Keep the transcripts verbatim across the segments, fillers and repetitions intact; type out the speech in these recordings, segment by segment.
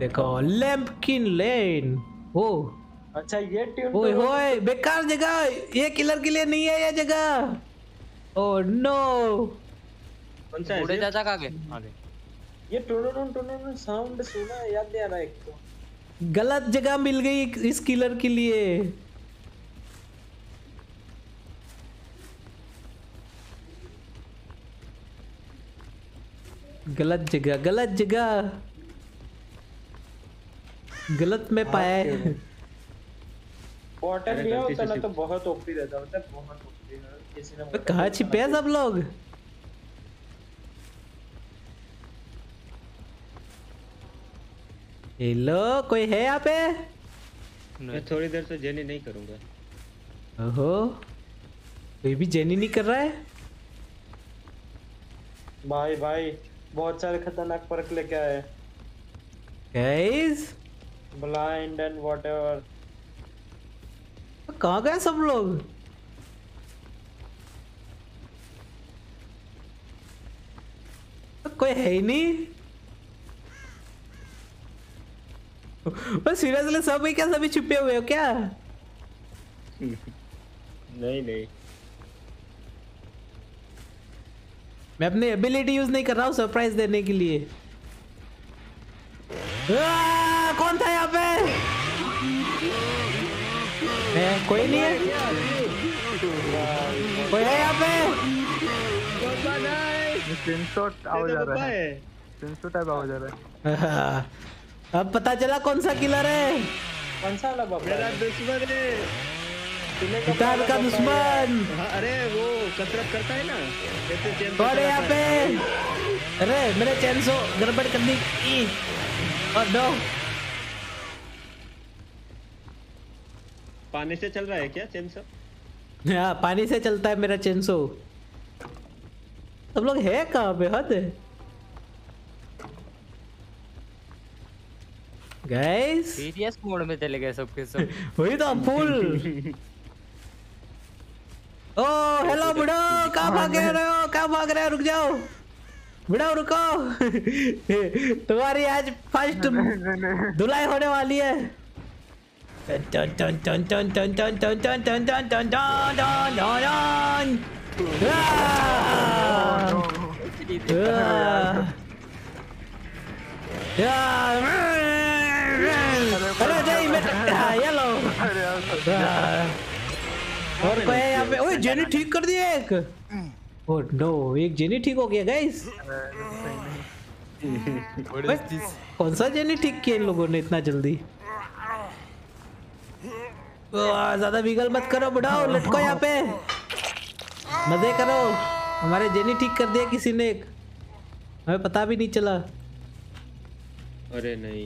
देखो लैम्पकिन लेन। ओ अच्छा ये ट्यून ओए होए बेकार जगह, ये किलर के लिए नहीं है ये जगह। Oh no. कौन सा है? बूढ़े चाचा कहाँ गए? आ गए। ये टुनुनुन टुनुनुन साउंड सुना है, याद नहीं आ रहा एक तो। गलत जगह मिल गई इस किलर के लिए। गलत जगह गलत जगह गलत में पाया है। पोर्टल लिया होता ना तो बहुत ओपी रहता, मतलब बहुत ओपी। किसी ने कहाँ छिपे हैं सब लोग? हेलो कोई है यहाँ पे? मैं थोड़ी देर से जेनी नहीं करूंगा। ओहो कोई भी जेनी नहीं कर रहा है। भाई भाई बहुत सारे खतरनाक परक लेके आए। Guys blind and whatever. कहाँ गए सब लोग? कोई है ही नहीं। बस सीरियसली सब ही क्या सभी छुपे हुए हो क्या? नहीं नहीं मैं अपनी एबिलिटी यूज नहीं कर रहा हूँ सरप्राइज देने के लिए। आ, कौन था यहाँ पे? है, कोई नहीं है। कोई है यहाँ पे? स्क्रीनशॉट आवाज आ रहा है। स्क्रीनशॉट आवाज आ रहा है। अब पता चला कौन सा किलर है। कौन सा वाला बाबा? मेरा दुश्मन है। पितार का दुश्मन। हाँ, अरे वो कसरत करता है ना, कैसे चेन कौन है यहाँ पे? अरे मेरे चैन सो गड़बड़ करनी की। और नो पानी से चल रहा है क्या चेन सो? हाँ पानी से चलता है मेरा चैन सो। सब लोग है कहाँ पे? हद है गाइस। सीरियस मोड में चले गए सबके सब। वही तो फुल। ओ हेलो बुढ़ो, कहाँ भाग रहे हो? कहाँ भाग रहे हो? रुक जाओ बुढ़ो, रुको। तुम्हारी आज फर्स्ट धुलाई होने वाली है। टन टन टन टन टन टन टन टन टन टन टन टन टन। अरे नहीं मैं ये लो। और कोई है यहाँ पे? ओए जेनी ठीक कर दिया एक। ओह नो एक जेनी ठीक हो गया गाइस। कौन सा जेनी ठीक किया इन लोगों ने इतना जल्दी? ज्यादा बिगल मत करो बुढ़ाओ, लटको यहाँ पे मजे करो। हमारे जेनी ठीक कर दिया किसी ने एक, हमें पता भी नहीं चला। अरे नहीं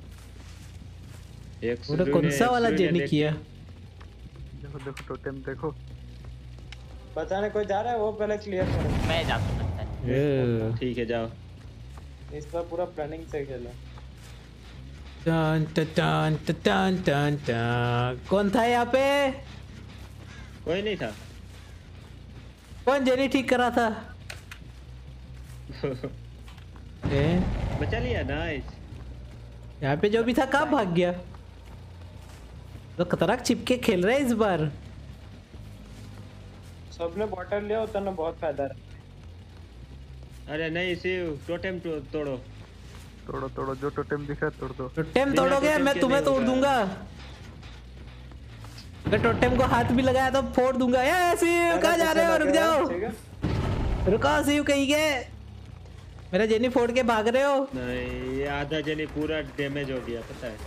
एक वो कौन सा वाला जेनी किया? देखो देखो टोटेम देखो। बताने कोई जा रहा है वो पहले क्लियर करो। मैं जाता हूँ। ठीक है जाओ। इस बार पूरा प्लानिंग से खेला। टन टन टन टन टन। कौन था यहाँ पे? कोई नहीं था। कौन जेनी ठीक कर रहा था? ए? बचा लिया नाइस। यहाँ पे जो भी था कहाँ भाग गया? तो खतरनाक चिपके खेल रहे हैं इस बार। सबने बॉटल लिया होता ना बहुत फायदा है। अरे नहीं शिव, टोटेम तो, तोड़ो तोड़ो तोड़ो, जो टोटेम दिखा तोड़ दो। टोटेम तोड़ोगे मैं तुम्हें तोड़ दूंगा। मैं टोटेम को हाथ भी लगाया तो फोड़ दूंगा। ये शिव कहाँ जा रहे हो? रुक जाओ, रुको शिव कहीं के। मेरा जेनी फोड़ के भाग रहे हो? नहीं ये आधा जेनी पूरा डैमेज हो गया पता है।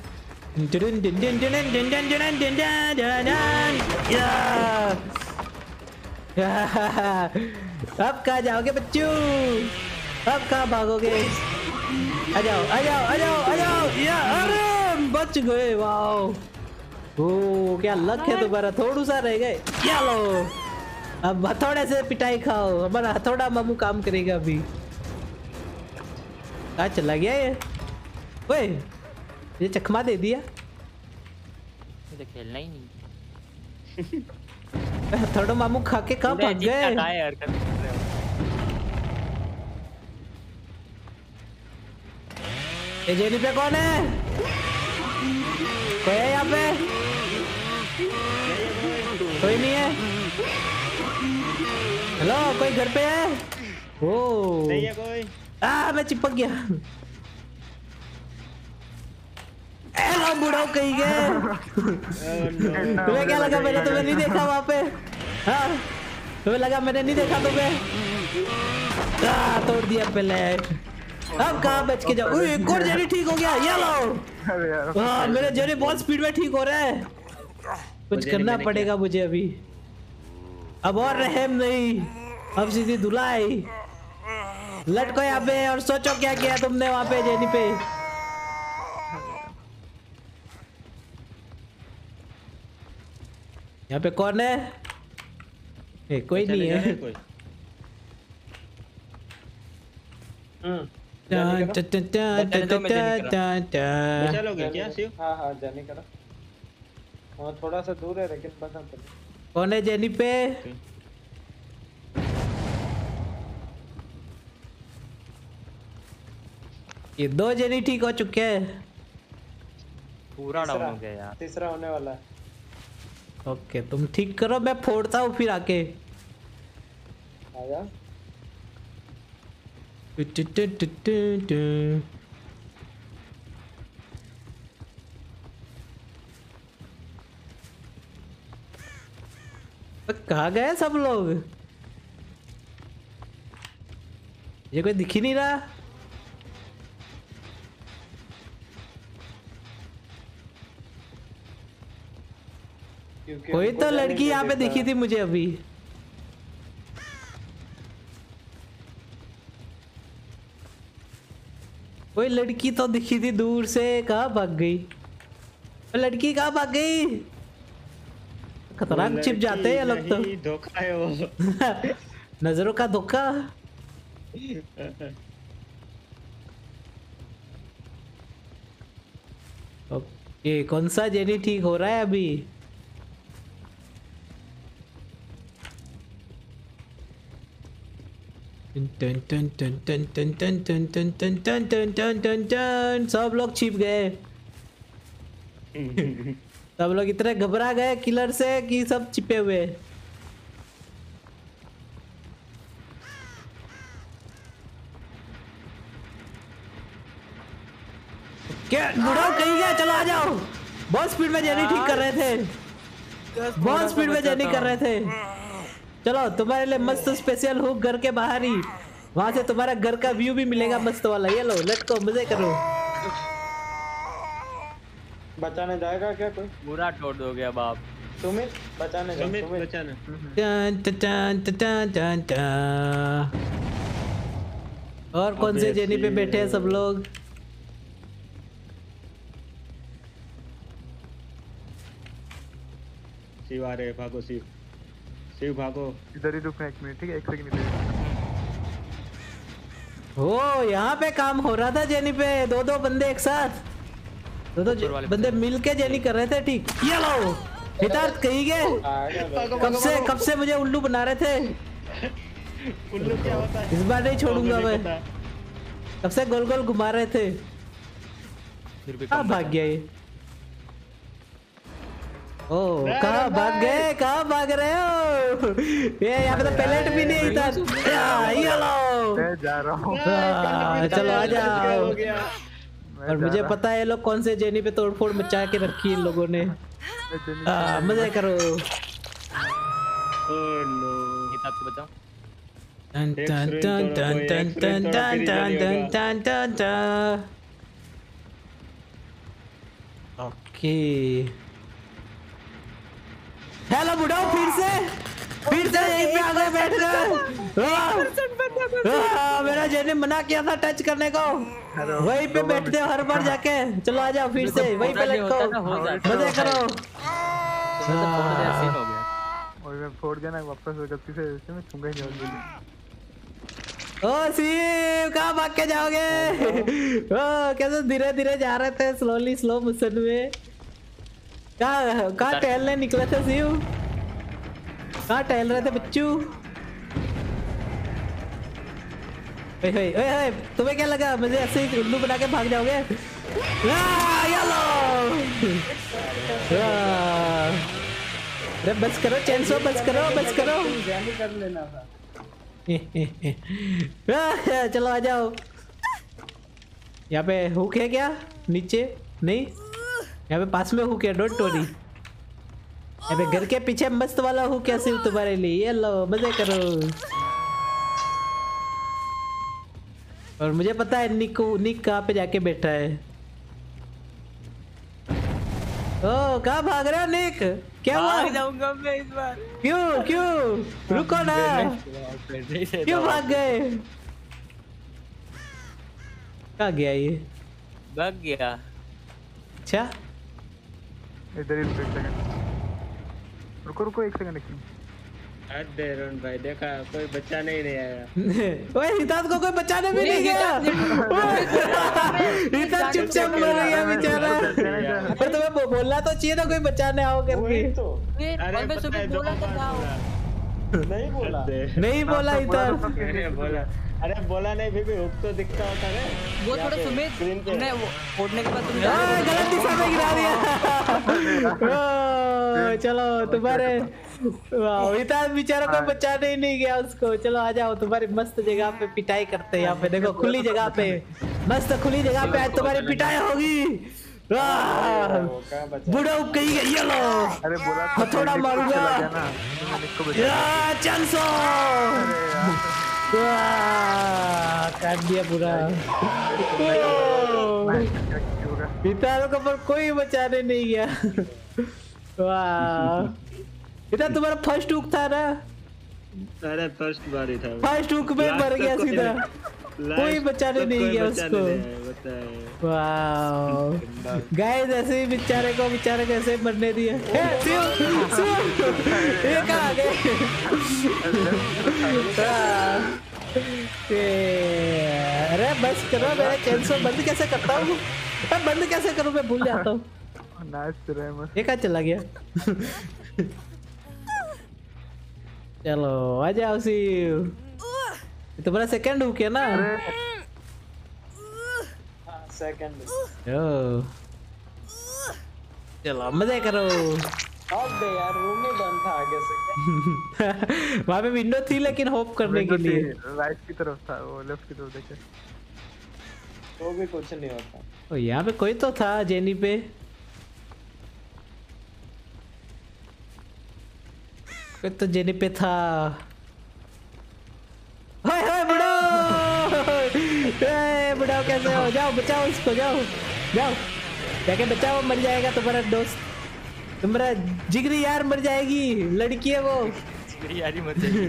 अब कहाँ जाओगे बच्चों? अब कहाँ भागोगे? आ जाओ आ जाओ आ जाओ आ जाओ। या अरे बच गए, वाह। ओ क्या लक है तुम्हारा, थोड़ा सा रह गए। क्या लो अब हथौड़े से पिटाई खाओ। हमारा हथौड़ा मामू काम करेगा अभी। कहाँ चला गया ये? ओए ये चकमा दे दिया। मुझे खेलना ही नहीं। हथौड़ा मामू खा के कहाँ भाग गए? ये जेनी पे कौन है? कोई है यहाँ पे? कोई नहीं है। हेलो, कोई घर पे है? ओ नहीं है कोई। आ मैं चिपक गया। हेलो बुढ़ाओ कहीं गए। तुम्हें क्या लगा मैंने तुम्हें नहीं देखा वहाँ पे? हाँ तुम्हें लगा मैंने नहीं देखा तुम्हें? आ, तोड़ दिया पहले। अब कहाँ बच के जाओ? एक और जेनी ठीक हो गया। ये लो। हाँ मेरे जेनी बहुत स्पीड में ठीक हो रहा है। कुछ करना पड़ेगा मुझे अभी। अब और रहम नहीं, अब सीधी धुलाई। लटको यहाँ पे और सोचो क्या किया तुमने वहाँ पे जेनी पे। यहाँ पे कौन है? ए, कोई नहीं है। कोई। बचा लोगे क्या शिव? हाँ हाँ जाने करा। हाँ थोड़ा सा दूर है लेकिन बचा तो। कौन है जेनी पे? ये दो जेनी ठीक हो चुके हैं। पूरा डाउन हो गया यार। तीसरा होने वाला है। ओके तुम ठीक करो, मैं फोड़ता हूँ फिर आके। आजा। टु टु टु टु टु टु। कहाँ गए सब लोग? ये कोई दिख ही नहीं रहा। कोई तो लड़की यहाँ पे दिखी थी मुझे अभी। कोई लड़की तो दिखी थी दूर से, कहाँ भाग गई? लड़की कहाँ भाग गई? खतरनाक छिप जाते हैं ये लोग तो। धोखा है वो। नजरों का धोखा। ओके कौन सा जेनी ठीक हो रहा है अभी? टन टन टन टन टन टन टन टन टन टन टन टन टन टन। सब लोग छिप गए। सब लोग इतने घबरा गए किलर से कि सब छिपे हुए। क्या बुढ़ाओ कहीं गया? चलो आ जाओ। बहुत स्पीड में जेनी ठीक कर रहे थे। बहुत स्पीड में जेनी कर रहे थे। चलो तुम्हारे लिए मस्त स्पेशल हुक घर के बाहर ही। वहां से तुम्हारा घर का व्यू भी मिलेगा मस्त वाला। ये लो लेट्स गो, मजे करो। बचाने जाएगा क्या कोई? पूरा तोड़ दोगे अब आप। सुमित बचाने जाओ। सुमित सुमित बचाना। टन टन टन टन टन। और कौन से जेनी पे बैठे हैं सब लोग? शिव आ रहे, भागो शिव। शिव भागो। इधर ही रुकना एक मिनट, ठीक है? एक सेकंड इधर। ओ यहाँ पे काम हो रहा था जेनी पे। दो दो बंदे एक साथ, दो दो बंदे मिलके जेनी कर रहे थे। ठीक ये लो हितार्थ कहीं गए? कब से कब से मुझे उल्लू बना रहे थे। उल्लू क्या होता है? इस बार नहीं छोड़ूंगा मैं। कब से गोल गोल घुमा रहे थे। कहाँ भाग गया ये? ओ कहाँ भाग गए? कहाँ भाग रहे हो? ये यहाँ पे तो पैलेट भी नहीं था। ये लो मैं जा रहा हूँ। चलो आ जाओ। और मुझे पता है ये लोग कौन से जेनी पे तोड़फोड़ मचा के रखी इन लोगों ने। आ, मजे करो। Oh no. हितार्थ को बचाओ। टन टन टन टन टन टन टन टन टन टन टन। ओके हेलो बुढ़ाओ फिर से फिर से यहीं पे आ गए बैठ गए। मेरा जेनी मना किया था टच करने को। वहीं पे बैठते हो हर बार जाके। चलो आ जाओ फिर से वहीं पे लटको, मजे करो। और मैं फोड़ देना वापस गलती से, मैं छूंगा ही नहीं। ओ शिव कहाँ भाग के जाओगे? ओ कैसे धीरे धीरे जा रहे थे, स्लोली स्लो मोशन में। कहाँ कहाँ टहलने निकले थे शिव? कहाँ टहल रहे थे बच्चू? ओए ओए ओए तुम्हें क्या लगा मुझे ऐसे ही उल्लू बना के भाग जाओगे? येलो अरे बस करो चैनसो, बस करो बस करो। जाने कर लेना था। चलो आ जाओ। यहाँ पे हुक है क्या? नीचे नहीं, यहाँ पे पास में हुक है, डोंट वरी। यहाँ पे घर के पीछे मस्त वाला हुक है सिर्फ तुम्हारे लिए, ये लो मजे करो। और मुझे पता है निक निक कहाँ पे जाके बैठा है। ओ कहाँ भाग रहे हो निक? क्या हुआ? भाग जाऊंगा मैं इस बार। क्यों क्यों? रुको ना, क्यों भाग गए? कहाँ गया ये? भाग गया। अच्छा इधर ही रुको एक सेकंड, रुको रुको एक सेकंड। अरे रोन भाई देखा कोई बच्चा नहीं नहीं आया। ओए हितात को कोई बचाने भी नहीं गया। हितात चुपचाप मर गया बेचारा। पर तुम्हें बो, बोलना तो चाहिए ना कोई बचाने आओ करके। वही तो अरे मैं सुबह बोला था जाओ। नहीं बोला। नहीं बोला हितात। मैंने बोला, अरे बोला नहीं फिर भी हुक तो दिखता होता है। वो थोड़ा सुमित तुमने वो फोड़ने के बाद तुम हाँ, गलत दिशा में गिरा दिया। ओ, चलो तुम्हारे हितात बेचारा कोई बचाने ही नहीं गया उसको। चलो आ जाओ, तुम्हारी मस्त जगह पे पिटाई करते हैं। यहाँ पे देखो खुली जगह पे, मस्त खुली जगह पे आज तुम्हारी पिटाई होगी। बुढ़ा कहीं गई है लो। अरे बोला हथौड़ा मारूंगा। चैनसो काट दिया पूरा। हितारो को पर कोई बचाने नहीं गया। वाह इतना तुम्हारा फर्स्ट हुक था ना? अरे फर्स्ट बार ही था। फर्स्ट हुक में मर गया सीधा, कोई बचाने नहीं गया उसको। वाह गाइस ऐसे ही बेचारे को बेचारे कैसे मरने दिए। ये कहाँ गए? अरे बस करो, मेरा चैनसो बंद कैसे करता हूँ? बंद कैसे करूँ मैं भूल जाता हूँ। ये कहाँ चला गया? चलो आ जाओ शिव, तुम्हारा सेकंड हुक है ना? सेकंड। ओ चलो मजे करो। अब दे यार, रूम ही बंद था आगे से। वहाँ पे विंडो थी लेकिन होप करने के लिए। राइट की तरफ था, वो लेफ्ट की तरफ देखे तो भी कुछ नहीं होता। ओ यहाँ पे कोई तो था जेनी पे। कोई तो जेनी पे था। हाय हाय बुढ़ो, ए बुढ़ो कैसे हो? जाओ बचाओ इसको, जाओ जाओ जाके बचाओ, मर जाएगा तुम्हारा दोस्त, तुम्हारा जिगरी यार मर जाएगी। लड़की है वो, जिगरी यार ही मर जाएगी।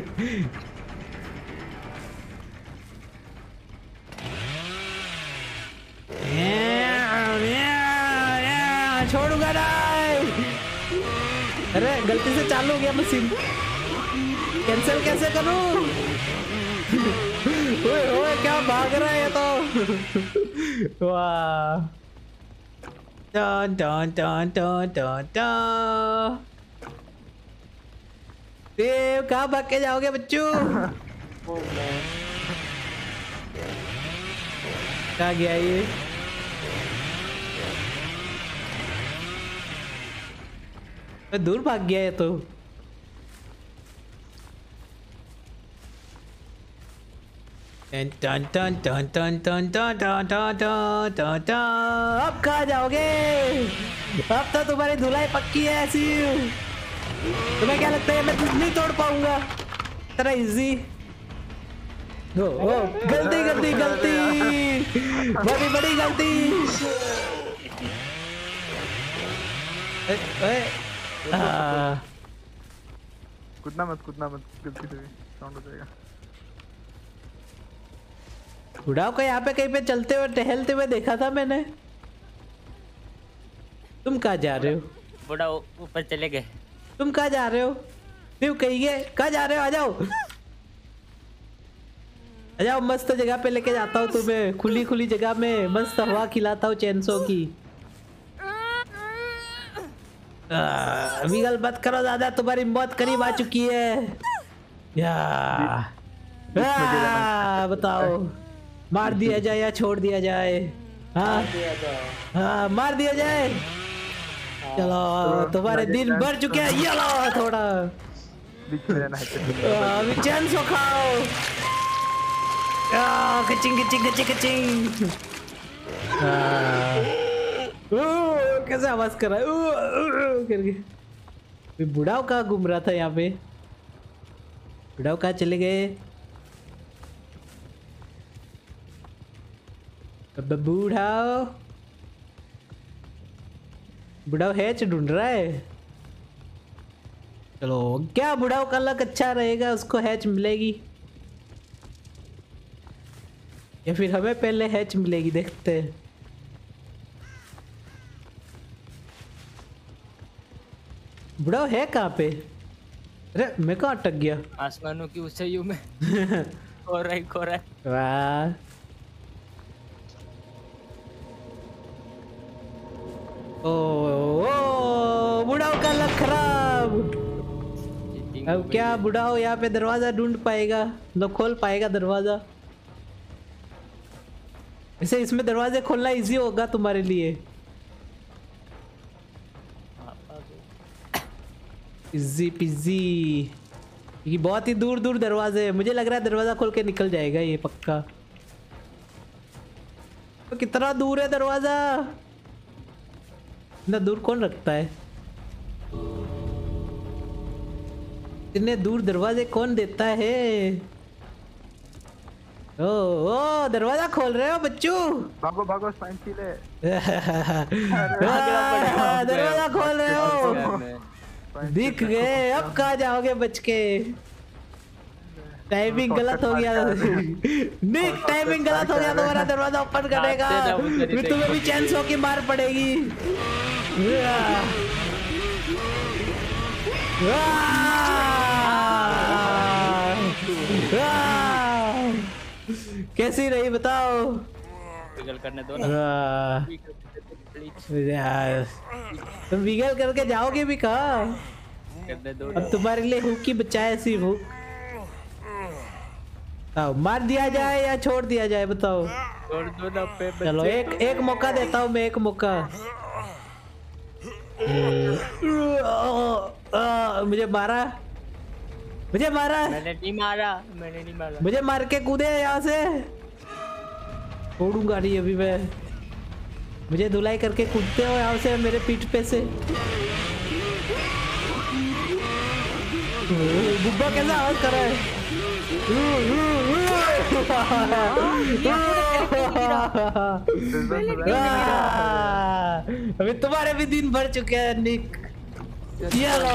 छोड़ूंगा ना। अरे गलती से चालू हो गया मशीन, कैंसिल कैसे करूं? ओए ओए क्या भाग रहा है ये तो। वाह टन टन टन टन टन टन। देव कहाँ भाग के जाओगे बच्चों? कहाँ गया ये? दूर भाग गया है तो। टन टन टन टन टन टन टन टन टन टन टन। अब कहाँ जाओगे? अब तो तुम्हारी धुलाई पक्की है ऐसी। तुम्हें क्या लगता है मैं नहीं तोड़ पाऊंगा? तेरा इजी। ओ, ओ, गलती गलती गलती, बड़ी बड़ी गलती। ए, ए, कूदना मत कूदना मत, गलती से साउंड हो जाएगा। बुढ़ाओ को यहाँ पे कहीं पे चलते हुए टहलते हुए देखा था मैंने। तुम कहाँ जा रहे हो? बुढ़ा ऊपर चले गए। तुम कहाँ जा रहे हो? क्यों कहीं गए? कहाँ जा रहे हो? आ जाओ आ जाओ, मस्त जगह पे लेके जाता हूँ तुम्हें, खुली खुली जगह में मस्त हवा खिलाता हूँ चैनसो की। विगल मत करो दादा, तुम्हारी मौत करीब आ चुकी है। या आ, बताओ मार दिया जाए या छोड़ दिया जाए? हाँ दिया जाए। हाँ मार दिया जाए। चलो तुम्हारे दिन भर चुके हैं, ये लो थोड़ा बीच में रहना है। अभी चैन सो खाओ। कचिंग कचिंग कचिंग कचिंग। कैसे आवाज कर रहा है करके। बुढ़ाओ कहाँ घूम रहा था यहाँ पे? बुढ़ाओ कहाँ चले गए? अब बूढ़ाओ बुढ़ाओ हैच ढूंढ रहा है। चलो क्या बुढ़ाओ का लक अच्छा रहेगा, उसको हैच मिलेगी या फिर हमें पहले हैच मिलेगी, देखते हैं। बुढ़ाओ है कहाँ पे? अरे मैं कहाँ अटक गया? आसमानों की ऊंचाइयों में। और राइट और राइट। वाह ओ, ओ बुढ़ाओ का लक खराब। अब क्या बुढ़ाओ यहाँ पे दरवाजा ढूंढ पाएगा, मतलब खोल पाएगा दरवाजा? वैसे इसमें दरवाजे खोलना इजी होगा तुम्हारे लिए। Easy peasy. ये बहुत ही दूर दूर दरवाजे है, मुझे लग रहा है दरवाजा खोल के निकल जाएगा ये पक्का। तो कितना दूर है दरवाजा? इतना दूर कौन रखता है? इतने दूर दरवाजे कौन देता है? ओ ओ दरवाजा खोल रहे हो बच्चू? भागो भागो स्पाइन ले। दरवाजा खोल रहे हो, दिख गए। अब कहाँ जाओगे बच के? टाइमिंग गलत हो गया। निक टाइमिंग गलत हो गया, तुम्हारा दरवाजा ओपन करेगा फिर तुम्हें भी चैन सो की मार पड़ेगी। कैसी रही बताओ? करने दो ना। तुम विगल करके जाओगे भी कहाँ? करने दो। अब तुम्हारे लिए हुक की बचाए सिर्फ हुक। आओ मार दिया जाए या छोड़ दिया जाए बताओ? छोड़ दो ना पे। चलो एक एक मौका देता हूँ मैं, एक मौका। मुझे मारा, मुझे मारा। मैंने नहीं मारा, मैंने नहीं मारा। मुझे मार के कूदे यहाँ से, छोड़ूंगा नहीं अभी मैं। मुझे धुलाई करके कूदते हो यहाँ से मेरे पीठ पे से। गुब्बा कैसा आवाज कर रहा है? अभी तुम्हारे भी दिन भर चुके हैं निक। चलो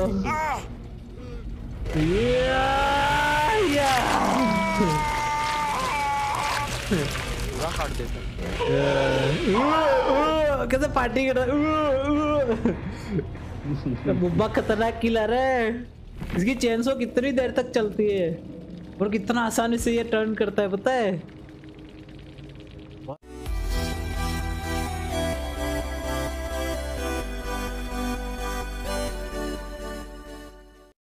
कैसे पार्टी कर रहा है? बुब्बा खतरनाक किलर है। इसकी चेन सो कितनी देर तक चलती है और कितना आसानी से ये टर्न करता है पता है?